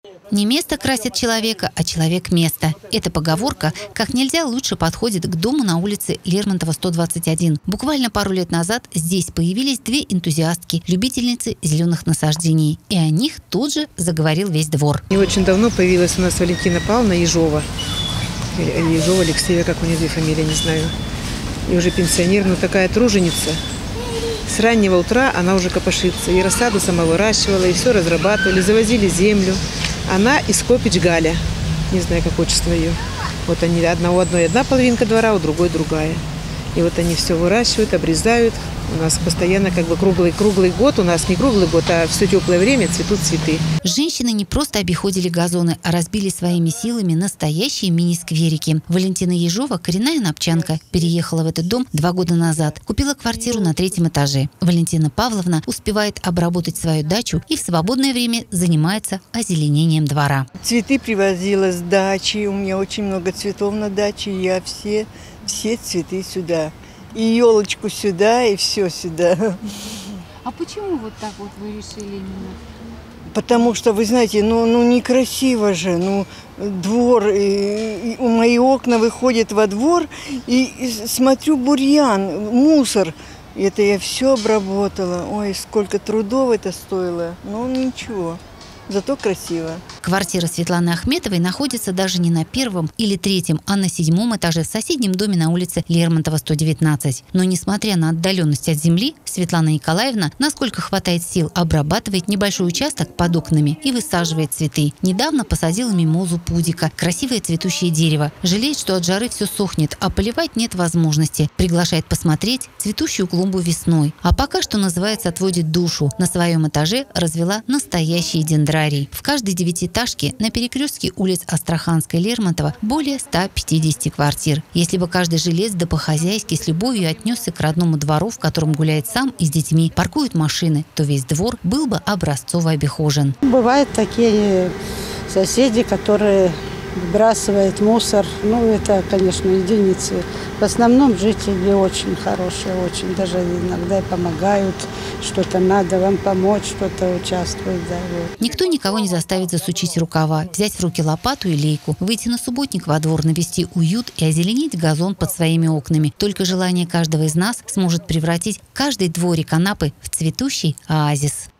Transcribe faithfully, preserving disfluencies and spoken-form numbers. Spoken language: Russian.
Не место красит человека, а человек – место. Эта поговорка как нельзя лучше подходит к дому на улице Лермонтова, сто двадцать один. Буквально пару лет назад здесь появились две энтузиастки, любительницы зеленых насаждений. И о них тут же заговорил весь двор. Не очень давно появилась у нас Валентина Павловна Ежова. Ежова, Алексеева, как у нее две фамилии, не знаю. И уже пенсионер, но такая труженица. С раннего утра она уже копошится. И рассаду сама выращивала, и все разрабатывали, завозили землю. Она из Копич Галя. Не знаю, как отчество ее. Вот они, одна, у одной одна половинка двора, у другой другая. И вот они все выращивают, обрезают. У нас постоянно как бы круглый, круглый год, у нас не круглый год, а все теплое время цветут цветы. Женщины не просто обиходили газоны, а разбили своими силами настоящие мини-скверики. Валентина Ежова, коренная напчанка, переехала в этот дом два года назад. Купила квартиру на третьем этаже. Валентина Павловна успевает обработать свою дачу и в свободное время занимается озеленением двора. Цветы привозила с дачи, у меня очень много цветов на даче, я все, все цветы сюда. И елочку сюда, и все сюда. А почему вот так вот вы решили именно? Потому что, вы знаете, ну, ну некрасиво же. Ну, двор, и, и мои окна выходят во двор, и, и смотрю бурьян, мусор. Это я все обработала. Ой, сколько трудов это стоило. Ну, ничего. Зато красиво. Квартира Светланы Ахметовой находится даже не на первом или третьем, а на седьмом этаже в соседнем доме на улице Лермонтова, сто девятнадцать. Но несмотря на отдаленность от земли, Светлана Николаевна, насколько хватает сил, обрабатывает небольшой участок под окнами и высаживает цветы. Недавно посадила мимозу пудика, красивое цветущее дерево. Жалеет, что от жары все сохнет, а поливать нет возможности. Приглашает посмотреть цветущую клумбу весной. А пока, что называется, отводит душу. На своем этаже развела настоящий дендрарий. В каждой девятиэтажке на перекрестке улиц Астраханской и Лермонтова более ста пятидесяти квартир. Если бы каждый жилец да по-хозяйски с любовью отнесся к родному двору, в котором гуляет сам и с детьми, паркуют машины, то весь двор был бы образцово обихожен. Бывают такие соседи, которые выбрасывают мусор. Ну, это, конечно, единицы. В основном жители очень хорошие, очень даже иногда помогают. Что-то надо вам помочь, что-то участвует. Да, вот. Никто никого не заставит засучить рукава, взять в руки лопату и лейку, выйти на субботник во двор, навести уют и озеленить газон под своими окнами. Только желание каждого из нас сможет превратить каждый дворик Анапы в цветущий оазис.